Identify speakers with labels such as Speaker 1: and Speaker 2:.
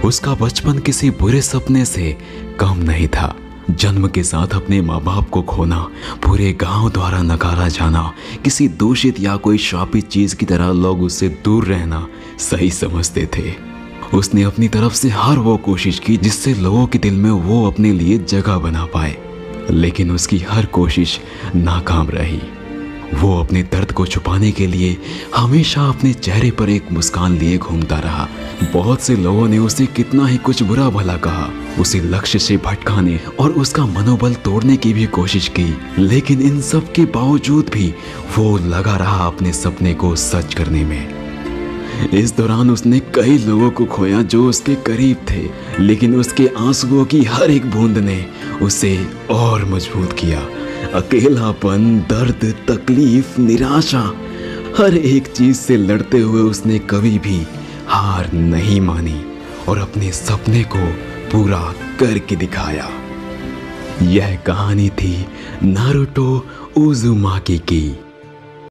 Speaker 1: उसका बचपन किसी बुरे सपने से कम नहीं था। जन्म के साथ अपने माँ बाप को खोना, पूरे गांव द्वारा नकारा जाना, किसी दूषित या कोई श्रापित चीज की तरह लोग उससे दूर रहना सही समझते थे। उसने अपनी तरफ से हर वो कोशिश की जिससे लोगों के दिल में वो अपने लिए जगह बना पाए, लेकिन उसकी हर कोशिश नाकाम रही। वो अपने दर्द को छुपाने के लिए हमेशा अपने चेहरे पर एक मुस्कान लिए घूमता रहा। बहुत से लोगों ने उसे कितना ही कुछ बुरा भला कहा, उसे लक्ष्य से भटकाने और उसका मनोबल तोड़ने की भी कोशिश की, लेकिन इन सब के बावजूद भी वो लगा रहा अपने सपने को सच करने में। इस दौरान उसने कई लोगों को खोया जो उसके करीब थे, लेकिन उसके आंसुओं की हर एक बूंद ने उसे और मजबूत किया। अकेलापन, दर्द, तकलीफ, निराशा, हर एक चीज से लड़ते हुए उसने कभी भी हार नहीं मानी और अपने सपने को पूरा करके दिखाया। यह कहानी थी नारुतो उज़ुमाकी की।